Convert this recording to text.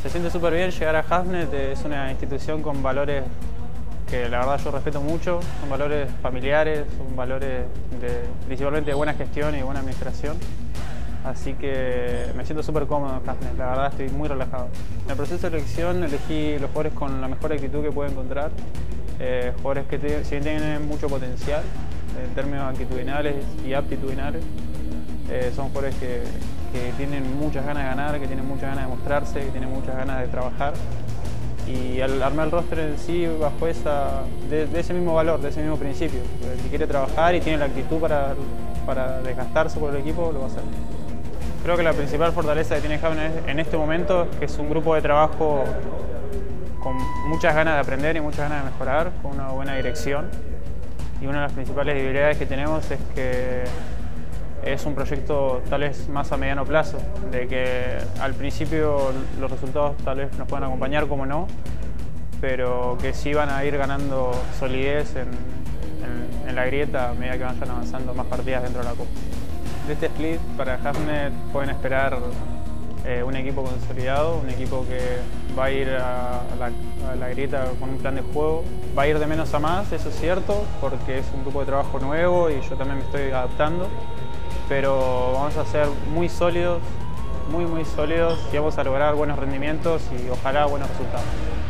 Se siente súper bien llegar a Hafnet, es una institución con valores que la verdad yo respeto mucho, son valores familiares, son valores principalmente de buena gestión y buena administración. Así que me siento súper cómodo en Hafnet, la verdad estoy muy relajado. En el proceso de elección elegí los jugadores con la mejor actitud que puedo encontrar, jugadores que si bien tienen mucho potencial en términos actitudinales y aptitudinales, son jugadores que tienen muchas ganas de ganar, que tienen muchas ganas de mostrarse, que tienen muchas ganas de trabajar. Y al armar el roster en sí bajo de ese mismo valor, de ese mismo principio. El que quiere trabajar y tiene la actitud para desgastarse por el equipo, lo va a hacer. Creo que la principal fortaleza que tiene Hafnet en este momento es que es un grupo de trabajo con muchas ganas de aprender y muchas ganas de mejorar, con una buena dirección. Y una de las principales debilidades que tenemos es que es un proyecto tal vez más a mediano plazo, de que al principio los resultados tal vez nos puedan acompañar como no, pero que sí van a ir ganando solidez en la grieta a medida que vayan avanzando más partidas dentro de la Copa. De este split para Hafnet pueden esperar un equipo consolidado, un equipo que va a ir a la grieta con un plan de juego. Va a ir de menos a más, eso es cierto, porque es un grupo de trabajo nuevo y yo también me estoy adaptando. Pero vamos a ser muy sólidos, muy sólidos y vamos a lograr buenos rendimientos y ojalá buenos resultados.